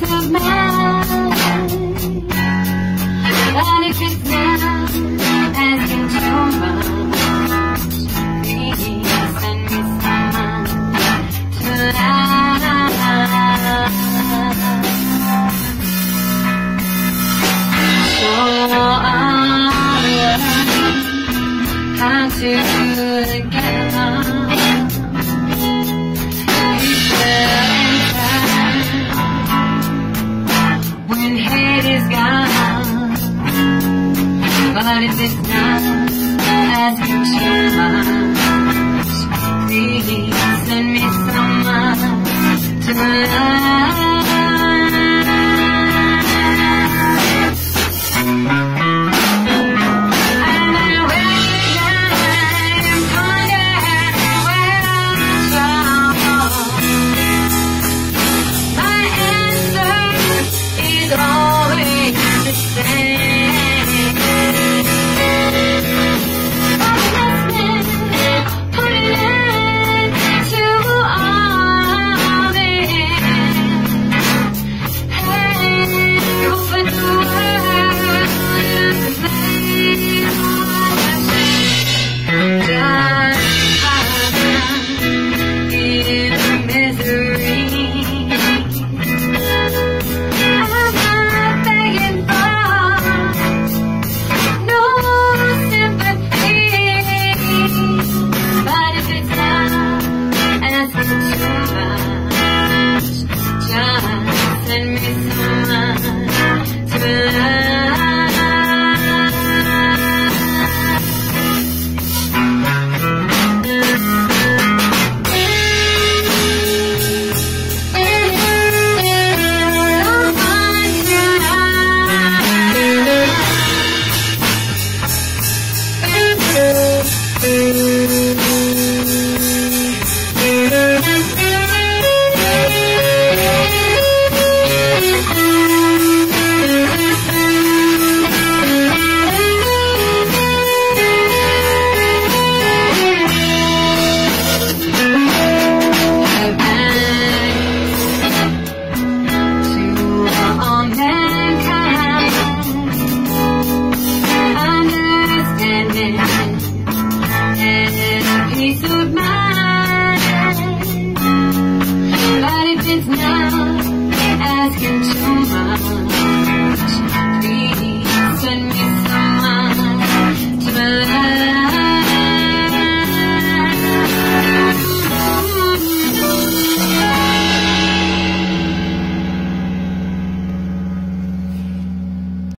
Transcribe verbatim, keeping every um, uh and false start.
of mind. But if it's now asking too much, please send me someone to love. So I'll learn how to get on. But if it's not asking too much, please send me someone to love. And I recognize I'm kinda well trouble. My answer is always the same. Send me someone to love. Peace of mind.